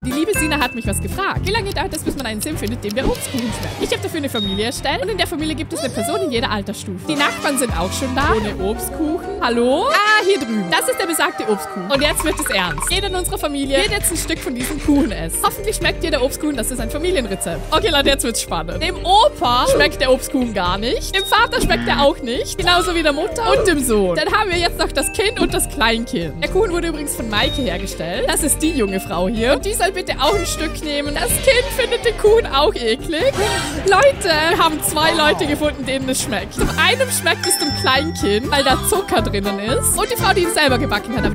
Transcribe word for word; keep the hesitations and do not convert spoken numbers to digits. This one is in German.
Die liebe Sina hat mich was gefragt. Wie lange dauert es, bis man einen Sim findet, dem der Obstkuchen schmeckt? Ich habe dafür eine Familie erstellt und in der Familie gibt es eine Person in jeder Altersstufe. Die Nachbarn sind auch schon da. Ohne Obstkuchen. Hallo? Ah, hier drüben. Das ist der besagte Obstkuchen. Und jetzt wird es ernst. Jeder in unserer Familie wird jetzt ein Stück von diesem Kuchen essen. Hoffentlich schmeckt dir der Obstkuchen, das ist ein Familienrezept. Okay, Leute, jetzt wird's spannend. Dem Opa schmeckt der Obstkuchen gar nicht. Dem Vater schmeckt er auch nicht. Genauso wie der Mutter und dem Sohn. Dann haben wir jetzt noch das Kind und das Kleinkind. Der Kuchen wurde übrigens von Maike hergestellt. Das ist die junge Frau hier. Und die soll bitte auch ein Stück nehmen. Das Kind findet den Kuchen auch eklig. Leute, wir haben zwei Leute gefunden, denen es schmeckt. Zum einen schmeckt es dem Kleinkind, weil da Zucker drinnen ist. Und die Frau, die ihn selber gebacken hat.